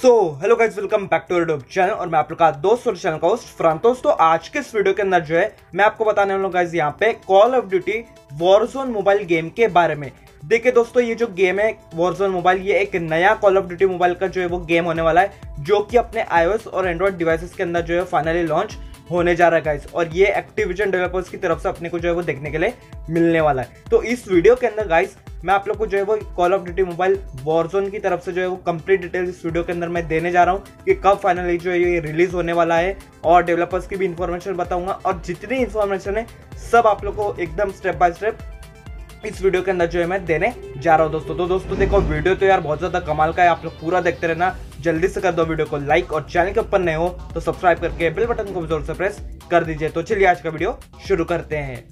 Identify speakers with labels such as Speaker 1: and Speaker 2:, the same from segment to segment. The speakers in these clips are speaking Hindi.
Speaker 1: Hello guys, welcome back to YouTube channel और मैं आप लोग का दोस्त और चैनल का होस्ट फ्रांतोस। तो आज के इस वीडियो के अंदर जो है मैं आपको बताने वाला हूं गाइस यहाँ पे Call of Duty Warzone mobile game के बारे में। देखिए दोस्तों, ये जो गेम है वॉरजोन मोबाइल, ये एक नया कॉल ऑफ ड्यूटी मोबाइल का जो है वो गेम होने वाला है, जो कि अपने iOS और एंड्रॉइड डिवाइसेस के अंदर जो है फाइनली लॉन्च होने जा रहा है गाइस। और ये एक्टिविजन डेवलपर्स की तरफ से अपने को जो है वो देखने के लिए मिलने वाला है। तो इस वीडियो के अंदर गाइस मैं आप लोग को जो है वो Call of Duty Mobile Warzone की तरफ से जो है वो कंप्लीट डिटेल्स इस वीडियो के अंदर मैं देने जा रहा हूँ कि कब फाइनली जो है ये रिलीज होने वाला है, और डेवलपर्स की भी इंफॉर्मेशन बताऊंगा, और जितनी इंफॉर्मेशन है सब आप लोग को एकदम स्टेप बाय स्टेप इस वीडियो के अंदर जो है मैं देने जा रहा हूँ दोस्तों। तो दोस्तों देखो, वीडियो तो यार बहुत ज्यादा कमाल का है, आप लोग पूरा देखते रहना। जल्दी से कर दो वीडियो को लाइक, और चैनल के ऊपर नए हो तो सब्सक्राइब करके बेल बटन को जोर से प्रेस कर दीजिए। तो चलिए आज का वीडियो शुरू करते हैं।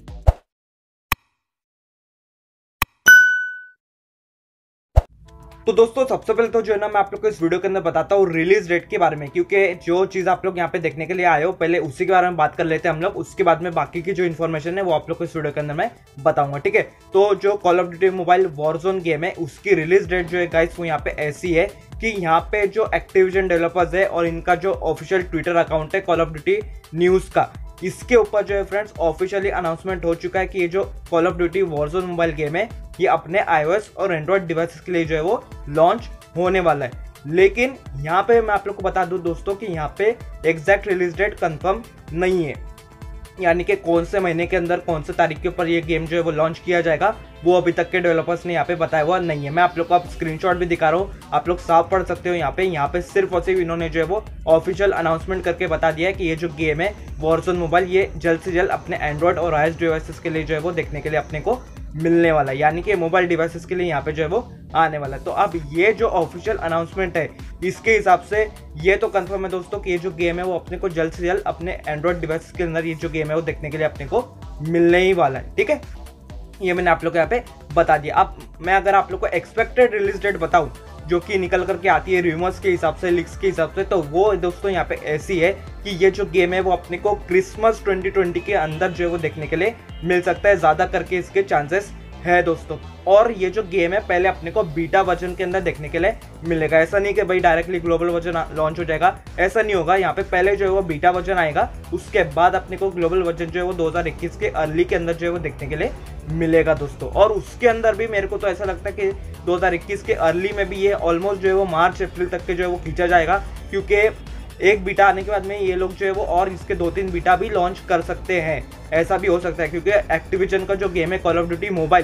Speaker 1: तो दोस्तों सबसे पहले तो जो है ना मैं आप लोग को इस वीडियो के अंदर बताता हूँ रिलीज डेट के बारे में, क्योंकि जो चीज आप लोग यहाँ पे देखने के लिए आए हो पहले उसी के बारे में बात कर लेते हैं हम लोग। उसके बाद में बाकी की जो इन्फॉर्मेशन है वो आप लोग को इस वीडियो के अंदर मैं बताऊंगा, ठीक है। तो जो Call of Duty Mobile Warzone game है उसकी रिलीज डेट जो है गाइस वो यहाँ पे ऐसी है कि यहाँ पे जो एक्टिविजन डेवलपर्स है और इनका जो ऑफिशियल ट्विटर अकाउंट है कॉल ऑफ ड्यूटी न्यूज का, इसके ऊपर जो है फ्रेंड्स ऑफिशियली अनाउंसमेंट हो चुका है कि ये जो Call of Duty Warzone mobile game है ये अपने iOS और एंड्रॉइड डिवाइसेस के लिए जो है वो लॉन्च होने वाला है। लेकिन यहाँ पे मैं आप लोग को बता दूं दोस्तों कि यहाँ पे एग्जैक्ट रिलीज डेट कंफर्म नहीं है, यानी कि कौन से महीने के अंदर कौन से तारीख के ऊपर ये गेम जो है वो लॉन्च किया जाएगा वो अभी तक के डेवलपर्स ने यहाँ पे बताया हुआ नहीं है। मैं आप लोग को अब स्क्रीनशॉट भी दिखा रहा हूँ, आप लोग साफ पढ़ सकते हो। यहाँ पे सिर्फ और सिर्फ इन्होंने जो है वो ऑफिशियल अनाउंसमेंट करके बता दिया है कि ये जो गेम है वॉरजोन मोबाइल ये जल्द से जल्द अपने एंड्रॉइड और iOS डिवाइसेस के लिए जो है वो देखने के लिए अपने को मिलने वाला है, यानी कि मोबाइल डिवाइसेस के लिए यहाँ पे जो है वो आने वाला है। तो अब ये जो ऑफिशियल अनाउंसमेंट है इसके हिसाब से ये तो कंफर्म है दोस्तों कि ये जो गेम है वो अपने को जल्द से जल्द अपने एंड्रॉइड डिवाइस के अंदर ये जो गेम है वो देखने के लिए अपने को मिलने ही वाला है, ठीक है। ये मैंने आप लोग को यहाँ पे बता दिया। अब मैं अगर आप लोग को एक्सपेक्टेड रिलीज डेट बताऊं जो कि निकल करके आती है रूमर्स के हिसाब से, लीक्स के हिसाब से, तो वो दोस्तों यहाँ पे ऐसी है कि ये जो गेम है वो अपने को क्रिसमस 2020 के अंदर जो है वो देखने के लिए मिल सकता है, ज्यादा करके इसके चांसेस है दोस्तों। और ये जो गेम है पहले अपने को बीटा वर्जन के अंदर देखने के लिए मिलेगा, ऐसा नहीं कि भाई डायरेक्टली ग्लोबल वर्जन लॉन्च हो जाएगा, ऐसा नहीं होगा। यहाँ पे पहले जो है वो बीटा वर्जन आएगा, उसके बाद अपने को ग्लोबल वर्जन जो है वो 2021 के अर्ली के अंदर जो है वो देखने के लिए मिलेगा दोस्तों। और उसके अंदर भी मेरे को तो ऐसा लगता है कि 2021 के अर्ली में भी ये ऑलमोस्ट जो है वो मार्च अप्रैल तक के जो है वो खींचा जाएगा, क्योंकि एक बीटा आने के बाद में ये लोग जो है वो और इसके 2-3 बीटा भी लॉन्च कर सकते हैं, ऐसा भी हो सकता है। क्योंकि एक्टिविजन का जो गेम है कॉल ऑफ ड्यूटी मोबाइल,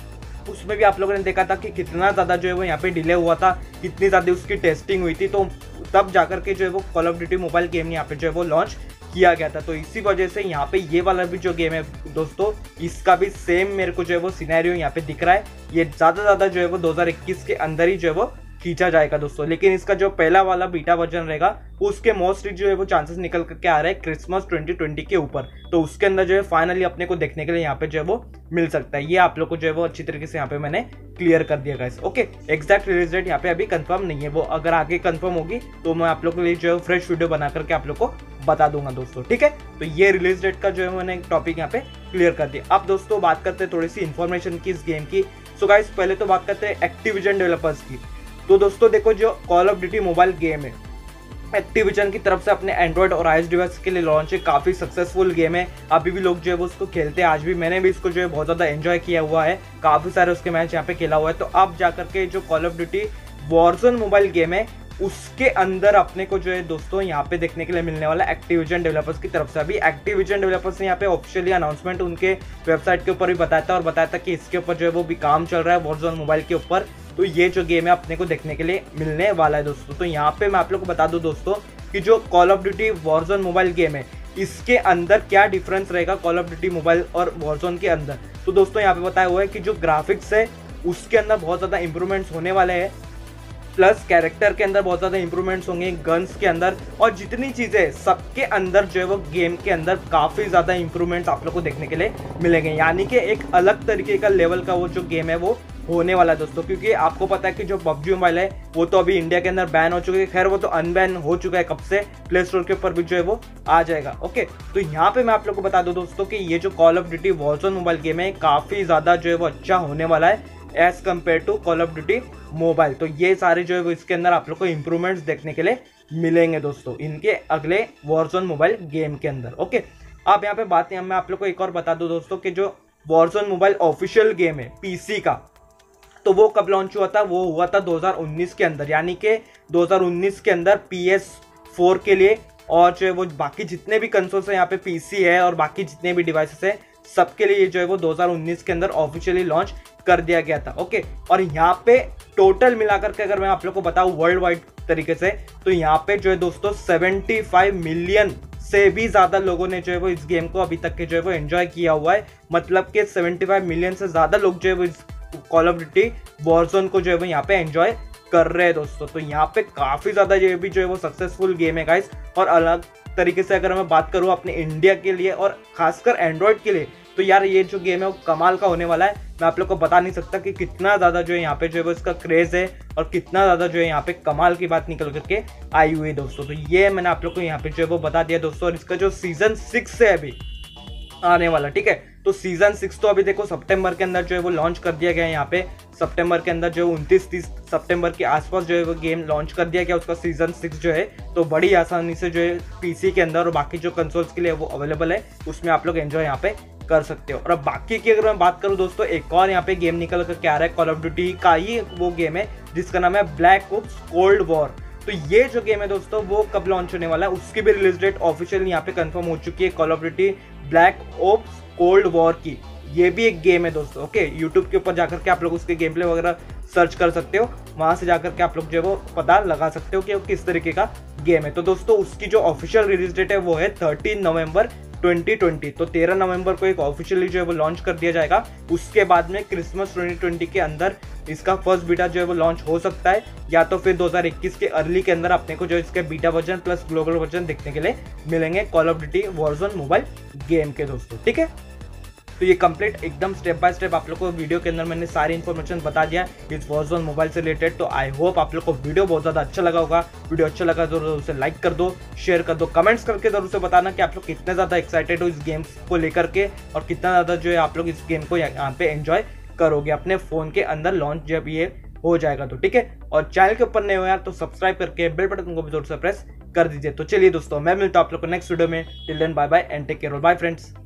Speaker 1: उसमें भी आप लोगों ने देखा था कि कितना ज़्यादा जो है वो यहाँ पे डिले हुआ था, कितनी ज़्यादा उसकी टेस्टिंग हुई थी, तो तब जाकर के जो है वो Call of Duty mobile game यहाँ पे जो है वो लॉन्च किया गया था। तो इसी वजह से यहाँ पे ये वाला भी जो गेम है दोस्तों, इसका भी सेम मेरे को जो है वो सिनेरियो यहाँ पे दिख रहा है। ये ज़्यादा जो है वो 2021 के अंदर ही जो है वो खींचा जाएगा दोस्तों। लेकिन इसका जो पहला वाला बीटा वर्जन रहेगा उसके मोस्टली जो है वो चांसेस निकल करके आ रहे हैं क्रिसमस 2020 के ऊपर, तो उसके अंदर जो है फाइनली अपने को देखने के लिए यहाँ पे जो है वो मिल सकता है। ये आप लोग को जो है वो अच्छी तरीके से यहाँ पे मैंने क्लियर कर दिया guys, okay. Exact release date यहाँ पे अभी कंफर्म नहीं है, वो अगर आगे कंफर्म होगी तो मैं आप लोग के लिए जो है फ्रेश वीडियो बना करके आप लोग को बता दूंगा दोस्तों, ठीक है। तो ये रिलीज डेट का जो है मैंने टॉपिक यहाँ पे क्लियर कर दिया। अब दोस्तों बात करते हैं थोड़ी सी इन्फॉर्मेशन की इस गेम की। सो गाइस पहले तो बात करते हैं एक्टिविजन डेवलपर्स की। तो दोस्तों देखो, जो Call of Duty mobile game है एक्टिविजन की तरफ से अपने एंड्रॉइड और iOS डिवाइस के लिए लॉन्च है, काफ़ी सक्सेसफुल गेम है, अभी भी लोग जो है वो उसको खेलते हैं। आज भी मैंने भी इसको जो है बहुत ज़्यादा एंजॉय किया हुआ है, काफ़ी सारे उसके मैच यहाँ पे खेला हुआ है। तो अब जाकर के जो Call of Duty Warzone mobile game है उसके अंदर अपने को जो है दोस्तों यहाँ पे देखने के लिए मिलने वाला एक्टिविजन डेवलपर्स की तरफ से। अभी एक्टिविजन डेवलपर्स ने यहाँ पे ऑफिशियली अनाउंसमेंट उनके वेबसाइट के ऊपर भी बताया था कि इसके ऊपर जो है वो भी काम चल रहा है वॉरजोन मोबाइल के ऊपर। तो ये जो गेम है अपने को देखने के लिए मिलने वाला है दोस्तों। तो यहाँ पे मैं आप लोग को बता दूं दोस्तों कि जो Call of Duty Warzone mobile game है इसके अंदर क्या डिफरेंस रहेगा कॉल ऑफ ड्यूटी मोबाइल और वॉरजोन के अंदर। तो दोस्तों यहाँ पे बताया हुआ है कि जो ग्राफिक्स है उसके अंदर बहुत ज़्यादा इंप्रूवमेंट्स होने वाले हैं, प्लस कैरेक्टर के अंदर बहुत ज़्यादा इंप्रूवमेंट्स होंगे, गन्स के अंदर और जितनी चीज़ें सबके अंदर जो है वो गेम के अंदर काफ़ी ज़्यादा इंप्रूवमेंट्स आप लोग को देखने के लिए मिलेंगे, यानी कि एक अलग तरीके का लेवल का वो जो गेम है वो होने वाला है दोस्तों। क्योंकि आपको पता है कि जो PUBG मोबाइल है वो तो अभी इंडिया के अंदर बैन हो चुका है, खैर वो तो अनबैन हो चुका है कब से, प्ले स्टोर के ऊपर भी जो है वो आ जाएगा, ओके। तो यहाँ पे मैं आप लोग को बता दूं दोस्तों कि ये जो Call of Duty Warzone mobile game है काफ़ी ज़्यादा जो है वो अच्छा होने वाला है। As compared to Call of Duty mobile. तो ये सारे जो है वो इसके अंदर आप लोग को इंप्रूवमेंट्स देखने के लिए मिलेंगे दोस्तों इनके अगले वॉरजोन मोबाइल गेम के अंदर। ओके, अब यहाँ पे बात मैं आप लोग को एक और बता दूं दोस्तों कि जो वॉरजोन मोबाइल ऑफिशियल गेम है पीसी का, तो वो कब लॉन्च हुआ था? वो हुआ था 2019 के अंदर, यानी कि 2019 के अंदर PS4 के लिए, और जो है वो बाकी जितने भी कंसोल्स है यहाँ पे पीसी है और बाकी जितने भी डिवाइसेस है सबके लिए जो है वो 2019 के अंदर ऑफिशियली लॉन्च कर दिया गया था। ओके, और यहाँ पे टोटल मिलाकर के अगर मैं आप लोग को बताऊं वर्ल्ड वाइड तरीके से, तो यहाँ पे जो है दोस्तों 75 मिलियन से भी ज्यादा लोगों ने जो है वो इस गेम को अभी तक के जो है वो एंजॉय किया हुआ है। मतलब कि 75 मिलियन से ज्यादा लोग जो है वो इस कॉल ऑफ ड्यूटी वॉरजोन को जो है वो यहाँ पे एंजॉय कर रहे हैं दोस्तों। तो यहाँ पे काफी ज्यादा ये भी जो है वो सक्सेसफुल गेम है गाइस। और अलग तरीके से अगर मैं बात करूँ अपने इंडिया के लिए और खासकर एंड्रॉइड के लिए, तो यार ये जो गेम है वो कमाल का होने वाला है। मैं आप लोग को बता नहीं सकता कि कितना ज़्यादा जो है यहाँ पे जो है वो इसका क्रेज़ है और कितना ज़्यादा जो है यहाँ पे कमाल की बात निकल करके आई हुई है दोस्तों। तो ये मैंने आप लोग को यहाँ पे जो है वो बता दिया दोस्तों। और इसका जो सीजन 6 है अभी आने वाला, ठीक है, तो सीजन 6 तो अभी देखो सितंबर के अंदर जो है वो लॉन्च कर दिया गया है। यहाँ पे सितंबर के अंदर जो 29-30 सितंबर के आसपास जो है वो गेम लॉन्च कर दिया गया, उसका सीजन 6 जो है तो बड़ी आसानी से जो है पीसी के अंदर और बाकी जो कंसोल्स के लिए वो अवेलेबल है, उसमें आप लोग एंजॉय यहाँ पे कर सकते हो। और अब बाकी की अगर मैं बात करूं दोस्तों, एक और यहाँ पे गेम निकल कर क्या रहा है, कॉल ऑफ ड्यूटी का ही वो गेम है जिसका नाम है ब्लैक ओप्स कोल्ड वॉर। तो ये जो गेम है दोस्तों वो कब लॉन्च होने वाला है, उसकी भी रिलीज डेट ऑफिशियली यहाँ पे कंफर्म हो चुकी है, Call of Duty Black Ops Cold War की। ये भी एक गेम है दोस्तों। ओके, यूट्यूब के ऊपर जाकर के आप लोग उसके गेम प्ले वगैरह सर्च कर सकते हो, वहां से जाकर के आप लोग जो है वो पता लगा सकते हो कि वो किस तरीके का गेम है। तो दोस्तों उसकी जो ऑफिशियल रिलीज डेट है वो है 13 नवंबर 2020। तो 13 नवंबर को एक ऑफिशियली जो है वो लॉन्च कर दिया जाएगा। उसके बाद में क्रिसमस 2020 के अंदर इसका फर्स्ट बीटा जो है वो लॉन्च हो सकता है, या तो फिर 2021 के अर्ली के अंदर अपने को जो इसके beta version plus global version देखने के लिए मिलेंगे Call of Duty Warzone mobile game के दोस्तों। ठीक है, तो ये कंप्लीट एकदम स्टेप बाय स्टेप आप लोग को वीडियो के अंदर मैंने सारी इन्फॉर्मेशन बता दिया इस वॉरजोन मोबाइल से रिलेटेड। तो आई होप आप लोग को वीडियो बहुत ज़्यादा अच्छा लगा होगा। वीडियो अच्छा लगा तो जरूर उसे लाइक कर दो, शेयर कर दो, कमेंट्स करके जरूर से बताना कि आप लोग कितने ज़्यादा एक्साइटेड हो इस गेम को लेकर के और कितना ज़्यादा जो है आप लोग इस गेम को यहाँ पे एंजॉय करोगे अपने फ़ोन के अंदर लॉन्च जब ये हो जाएगा तो। ठीक है, और चैनल के ऊपर नए हो यार तो सब्सक्राइब करके बेल बटन को भी जरूर से प्रेस कर दीजिए। तो चलिए दोस्तों, मैं मिलता हूं आप लोग को नेक्स्ट वीडियो में। Till then bye bye and take care, bye friends.